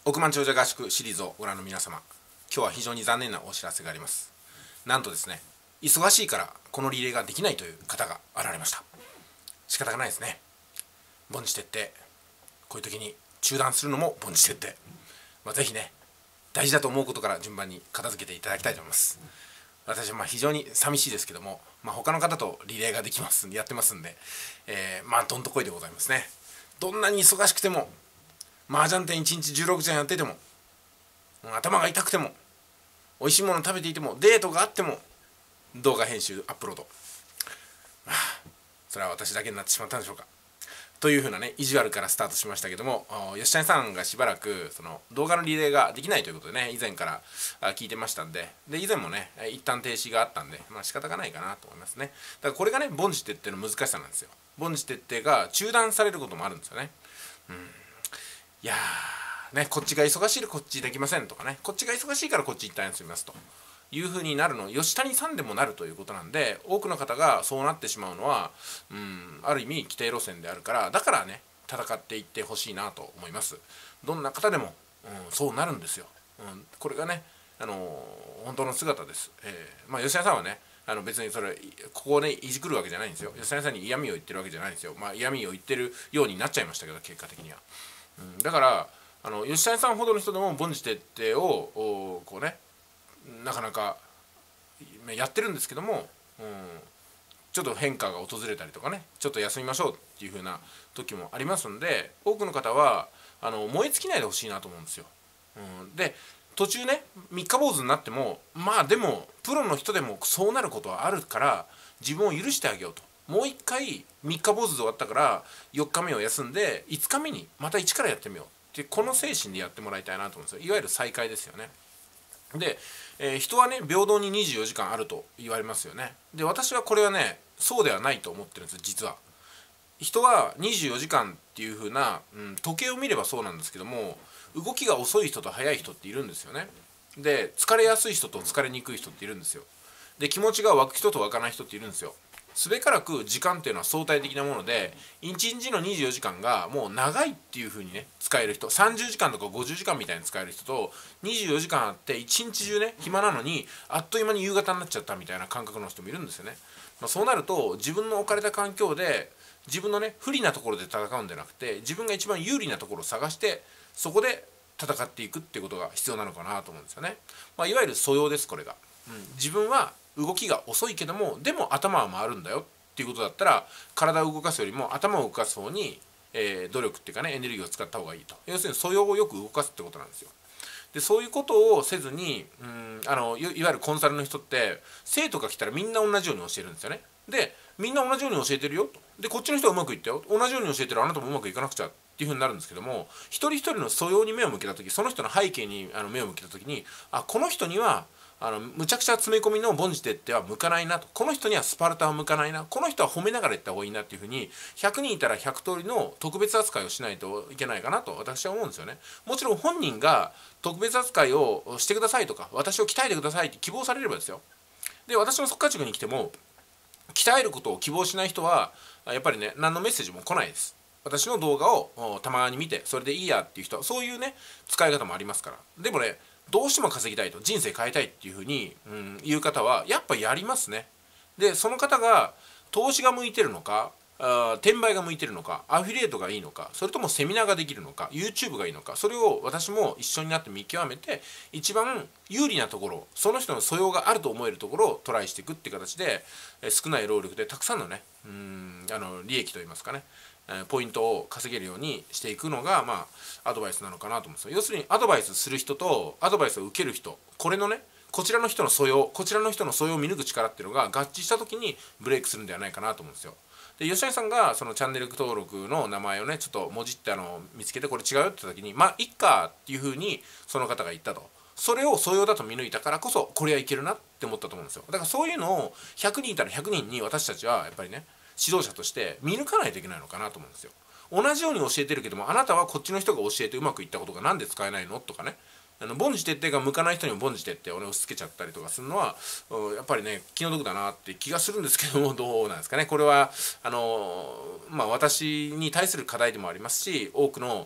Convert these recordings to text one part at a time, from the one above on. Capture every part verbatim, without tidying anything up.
億万長者合宿シリーズをご覧の皆様、今日は非常に残念なお知らせがあります。なんとですね、忙しいからこのリレーができないという方が現れました。仕方がないですね。凡事徹底、こういう時に中断するのも凡事徹底、まあ、ぜひね、大事だと思うことから順番に片付けていただきたいと思います。私はまあ非常に寂しいですけども、まあ、他の方とリレーができますやってますんで、えー、まあどんとこいでございますね。どんなに忙しくても、麻雀店いちにちじゅうろくじかんやってても、頭が痛くても、美味しいもの食べていても、デートがあっても、動画編集アップロード、まあそれは私だけになってしまったんでしょうか。というふうなね、意地悪からスタートしましたけども、吉谷さんがしばらくその動画のリレーができないということでね、以前から聞いてましたんで、で以前もね、一旦停止があったんで、まあ仕方がないかなと思いますね。だからこれがね、凡事徹底の難しさなんですよ。凡事徹底が中断されることもあるんですよね。うん、いやーね、こっちが忙しいからこっちできませんとかね、こっちが忙しいからこっち一旦休みますという風になるの、吉谷さんでもなるということなんで、多くの方がそうなってしまうのは、うん、ある意味規定路線であるから、だからね、戦っていってほしいなと思います。どんな方でも、うん、そうなるんですよ。うん、これがね、あのー、本当の姿です。えー、まあ吉谷さんはね、あの別にそれここをねいじくるわけじゃないんですよ。吉谷さんに嫌味を言ってるわけじゃないんですよ。まあ嫌味を言ってるようになっちゃいましたけど、結果的には。うん、だからあの吉谷さんほどの人でも凡事徹底をこうね、なかなかやってるんですけども、うん、ちょっと変化が訪れたりとかね、ちょっと休みましょうっていう風な時もありますんで、多くの方はあの燃え尽きないでほしいなと思うんですよ。うん、で途中ね三日坊主になっても、まあでもプロの人でもそうなることはあるから自分を許してあげようと。もう一回三日坊主で終わったからよっかめを休んでいつかめにまた一からやってみようっていう、この精神でやってもらいたいなと思うんですよ。いわゆる再開ですよね。で、えー、人はね平等ににじゅうよじかんあると言われますよね。で私はこれはねそうではないと思ってるんです。実は人はにじゅうよじかんっていう風な、うん、時計を見ればそうなんですけども、動きが遅い人と速い人っているんですよね。で疲れやすい人と疲れにくい人っているんですよ。で気持ちが湧く人と湧かない人っているんですよ。すべからく時間っていうのは相対的なもので、いちにちのにじゅうよじかんがもう長いっていう風にね使える人、さんじゅうじかんとかごじゅうじかんみたいに使える人と、にじゅうよじかんあっていちにち中ね暇なのにあっという間に夕方になっちゃったみたいな感覚の人もいるんですよね。まあ、そうなると自分の置かれた環境で自分のね不利なところで戦うんじゃなくて、自分が一番有利なところを探してそこで戦っていくっていうことが必要なのかなと思うんですよね。まあ、いわゆる素養です、これが。うん、自分は動きが遅いけどもでも頭は回るんだよっていうことだったら、体を動かすよりも頭を動かす方に、えー、努力っていうかねエネルギーを使った方がいいと。要するに素養をよく動かすってことなんですよ。でそういうことをせずに、うん、あの い, いわゆるコンサルの人って生徒が来たらみんな同じように教えるんですよね。でみんな同じように教えてるよと。でこっちの人はうまくいったよ、同じように教えてるあなたもうまくいかなくちゃっていう風になるんですけども、一人一人の素養に目を向けた時、その人の背景にあの目を向けた時に、あこの人にはあのむちゃくちゃ詰め込みの凡事徹底は向かないなと、この人にはスパルタは向かないな、この人は褒めながら言った方がいいなっていう風にひゃくにんいたらひゃく通りの特別扱いをしないといけないかなと私は思うんですよね。もちろん本人が特別扱いをしてくださいとか私を鍛えてくださいって希望されればですよ。で私の速稼塾に来ても鍛えることを希望しない人はやっぱりね何のメッセージも来ないです。私の動画をたまに見てそれでいいやっていう人はそういうね使い方もありますから。でもねどうしても稼ぎたいと、人生変えたいっていうふうに、うん、言う方はやっぱやりますね。でその方が投資が向いてるのか、あ転売が向いてるのか、アフィリエイトがいいのか、それともセミナーができるのか YouTube がいいのか、それを私も一緒になって見極めて一番有利なところ、その人の素養があると思えるところをトライしていくっていう形で、少ない労力でたくさんのねうんあの利益といいますかね、ポイントを稼げるようにしていくのが、まあ、アドバイスなのかなと思うんですよ。要するにアドバイスする人とアドバイスを受ける人、これのねこちらの人の素養、こちらの人の素養を見抜く力っていうのが合致した時にブレイクするんではないかなと思うんですよ。で吉谷さんがそのチャンネル登録の名前をねちょっともじってあの見つけて、これ違うよって言った時にまあいっかっていうふうにその方が言ったと。それを素養だと見抜いたからこそこれはいけるなって思ったと思うんですよ。だからそういうのをひゃくにんいたらひゃくにんに私たちはやっぱりね指導者として見抜かないといけないのかなと思うんですよ。同じように教えてるけどもあなたはこっちの人が教えてうまくいったことがなんで使えないのとかね、あの凡事徹底が向かない人にも凡事徹底をね押し付けちゃったりとかするのはやっぱりね気の毒だなって気がするんですけども、どうなんですかね。これはあのまあ私に対する課題でもありますし、多くの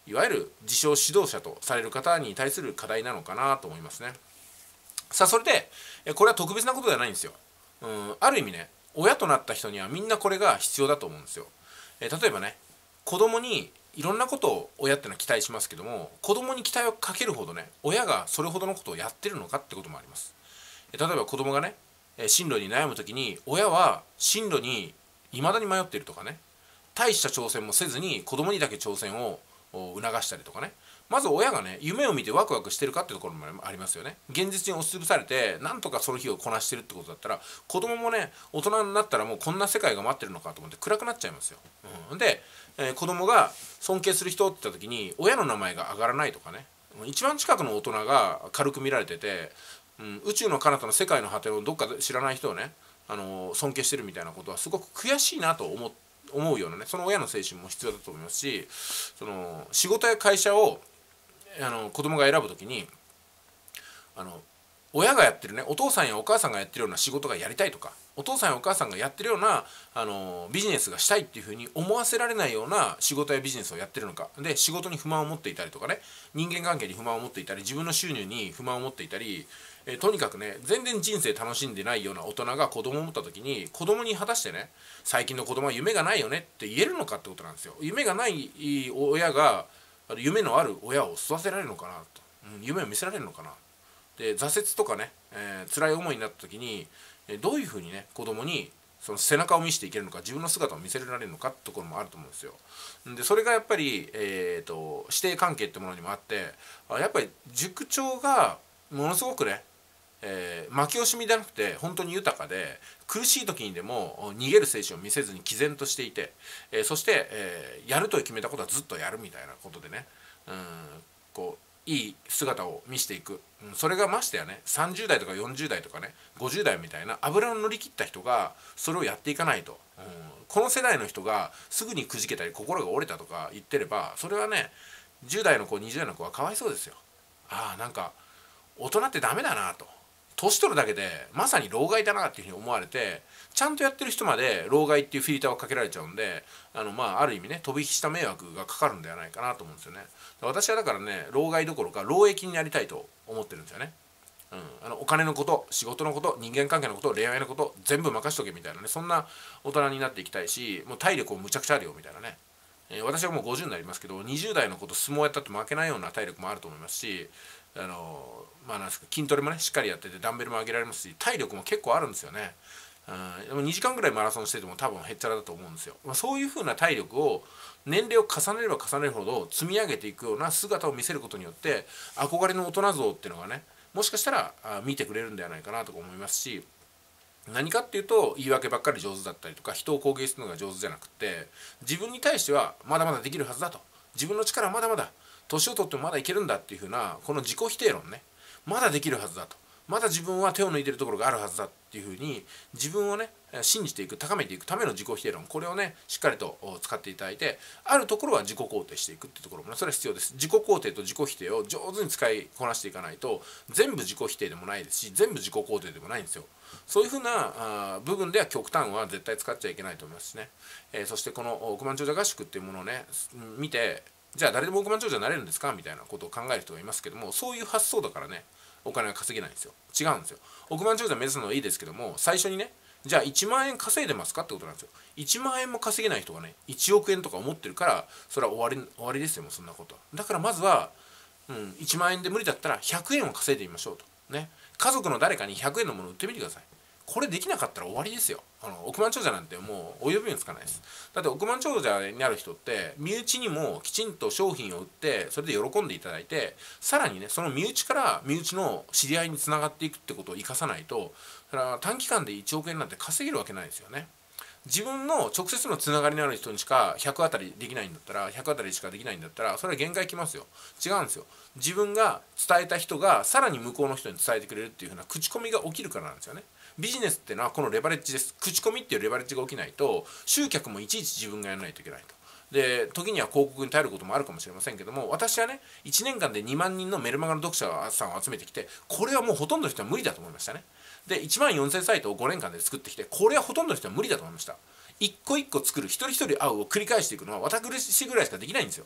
いわゆる自称指導者とされる方に対する課題なのかなと思いますね。さあそれでこれは特別なことではないんですよ。うん、ある意味ね、親となった人にはみんなこれが必要だと思うんですよ。え例えばね、子供にいろんなことを親ってのは期待しますけども、子供に期待をかけるほどね、親がそれほどのことをやってるのかってこともあります。え例えば子供がね、進路に悩む時に親は進路に未だに迷っているとかね、大した挑戦もせずに子供にだけ挑戦を促したりとかね、まず親がね夢を見てワクワクしてるかっていうところもありますよね。現実に押しつぶされてなんとかその日をこなしてるってことだったら、子供もね大人になったらもうこんな世界が待ってるのかと思って暗くなっちゃいますよ。うん、で、えー、子供が尊敬する人って言った時に親の名前が上がらないとかね、一番近くの大人が軽く見られてて、うん、宇宙の彼方の世界の果てをどっかで知らない人をね、あのー、尊敬してるみたいなことはすごく悔しいなと思思うようなね、その親の精神も必要だと思いますし、その仕事や会社をあの子供が選ぶときに、あの親がやってるね、お父さんやお母さんがやってるような仕事がやりたいとか、お父さんやお母さんがやってるようなあのビジネスがしたいっていうふうに思わせられないような仕事やビジネスをやってるのか、で仕事に不満を持っていたりとかね、人間関係に不満を持っていたり、自分の収入に不満を持っていたり、えとにかくね全然人生楽しんでないような大人が子供を持った時に、子供に果たしてね、最近の子供は夢がないよねって言えるのかってことなんですよ。夢がない親が夢のある親を育てられるのかなと、うん、夢を見せられるのかな。で挫折とかね、えー、辛い思いになった時にどういうふうにね子供にその背中を見せていけるのか、自分の姿を見せられるのかってところもあると思うんですよ。でそれがやっぱり、えーと、師弟関係ってものにもあって、やっぱり塾長がものすごくね、えー、負け惜しみじゃなくて本当に豊かで、苦しい時にでも逃げる精神を見せずに毅然としていて、えー、そして、えー、やると決めたことはずっとやるみたいなことでね、うんこういい姿を見せていく、うん、それがましてやねさんじゅう代とかよんじゅう代とかねごじゅう代みたいな油の乗り切った人がそれをやっていかないと、うん、この世代の人がすぐにくじけたり心が折れたとか言ってれば、それはねじゅう代の子にじゅう代の子はかわいそうですよ。ああなんか大人ってダメだなと、年取るだけでまさに老害だなっていうふうに思われて、ちゃんとやってる人まで老害っていうフィルターをかけられちゃうんで、あのまあある意味ね飛び火した迷惑がかかるんではないかなと思うんですよね。私はだからね老害どころか老益になりたいと思ってるんですよね。うん、あのお金のこと、仕事のこと、人間関係のこと、恋愛のこと全部任しとけみたいなね、そんな大人になっていきたいし、もう体力もむちゃくちゃあるよみたいなね、えー、私はもうごじゅうになりますけどにじゅう代のこと相撲やったって負けないような体力もあると思いますし、あのまあなんですか、筋トレもねしっかりやっててダンベルも上げられますし、体力も結構あるんですよね。うん、でもにじかんぐらいマラソンしてても多分へっちゃらだと思うんですよ。まあ、そういう風な体力を年齢を重ねれば重ねるほど積み上げていくような姿を見せることによって、憧れの大人像っていうのがねもしかしたらあ見てくれるんではないかなと思いますし、何かっていうと言い訳ばっかり上手だったりとか人を攻撃するのが上手じゃなくて、自分に対してはまだまだできるはずだと、自分の力はまだまだ年を取ってもまだいけるんだっていう風なこの自己否定論ね、まだできるはずだと、まだ自分は手を抜いてるところがあるはずだっていうふうに自分をね信じていく、高めていくための自己否定論、これをねしっかりと使っていただいて、あるところは自己肯定していくっていうところもねそれは必要です。自己肯定と自己否定を上手に使いこなしていかないと、全部自己否定でもないですし全部自己肯定でもないんですよ。そういうふうなあ部分では極端は絶対使っちゃいけないと思いますしね、えー、そしてこの億万長者合宿っていうものをね見て、じゃあ誰でも億万長者になれるんですかみたいなことを考える人がいますけども、そういう発想だからねお金が稼げないんですよ。違うんですよ。億万長者目指すのはいいですけども、最初にねじゃあいちまん円稼いでますかってことなんですよ。いちまん円も稼げない人がねいちおく円とか思ってるから、それは終わり終わりですよ。もうそんなことだから、まずは、うん、いちまん円で無理だったらひゃくえんを稼いでみましょうとね。家族の誰かにひゃくえんのものを売ってみてください。これできなかったら終わりですよ。あの億万長者なんてもうお呼びもつかないです。だって億万長者になる人って身内にもきちんと商品を売ってそれで喜んでいただいて、さらにねその身内から身内の知り合いにつながっていくってことを生かさないと、それは短期間でいちおく円なんて稼げるわけないですよね。自分の直接のつながりのある人にしかひゃくあたりできないんだったら、ひゃくあたりしかできないんだったら、それは限界きますよ。違うんですよ。自分が伝えた人がさらに向こうの人に伝えてくれるっていう風な口コミが起きるからなんですよね。ビジネスっていうのはこのレバレッジです。口コミっていうレバレッジが起きないと集客もいちいち自分がやらないといけないと。で時には広告に頼ることもあるかもしれませんけども、私はねいちねんかんでにまん人のメルマガの読者さんを集めてきて、これはもうほとんどの人は無理だと思いましたね。でいちまんよんせんサイトをごねんかんで作ってきて、これはほとんどの人は無理だと思いました。一個一個作る、一人一人会うを繰り返していくのは私ぐらいしかできないんですよ。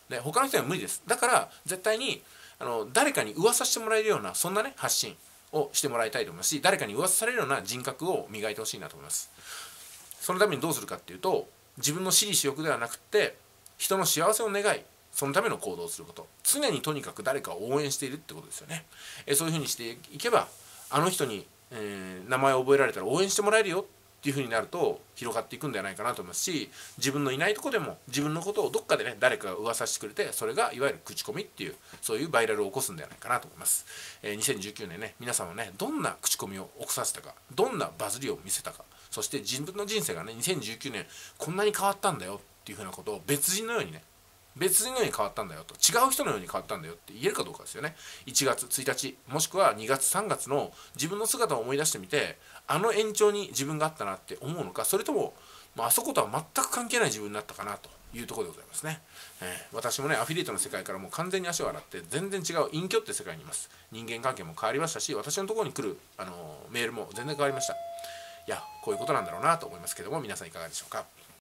で他の人には無理です。だから絶対にあの誰かに噂してもらえるようなそんなね発信をしてもらいたいと思いますし、誰かに噂されるような人格を磨いてほしいなと思います。そのためにどうするかっていうと、自分の私利私欲ではなくて人の幸せを願い、そのための行動をすること、常にとにかく誰かを応援しているってことですよね。えそういうふうにしていけば、あの人に、えー、名前を覚えられたら応援してもらえるよっていうふうになると広がっていくんではないかなと思いますし、自分のいないとこでも自分のことをどっかでね誰かが噂してくれて、それがいわゆる口コミっていう、そういうバイラルを起こすんではないかなと思います。えー、にせんじゅうきゅうねんね、皆さんはねどんな口コミを起こさせたか、どんなバズりを見せたか、そして自分の人生がねにせんじゅうきゅうねんこんなに変わったんだよっていうふうなことを別人のようにね、別人のように変わったんだよと、違う人のように変わったんだよって言えるかどうかですよね。いちがつついたちもしくはにがつさんがつの自分の姿を思い出してみて、あの延長に自分があったなって思うのか、それとも、まあ、あそことは全く関係ない自分になったかなというところでございますね。えー、私もねアフィリエイトの世界からもう完全に足を洗って全然違う隠居って世界にいます。人間関係も変わりましたし、私のところに来る、あのー、メールも全然変わりました。いやこういうことなんだろうなと思いますけども、皆さんいかがでしょうか。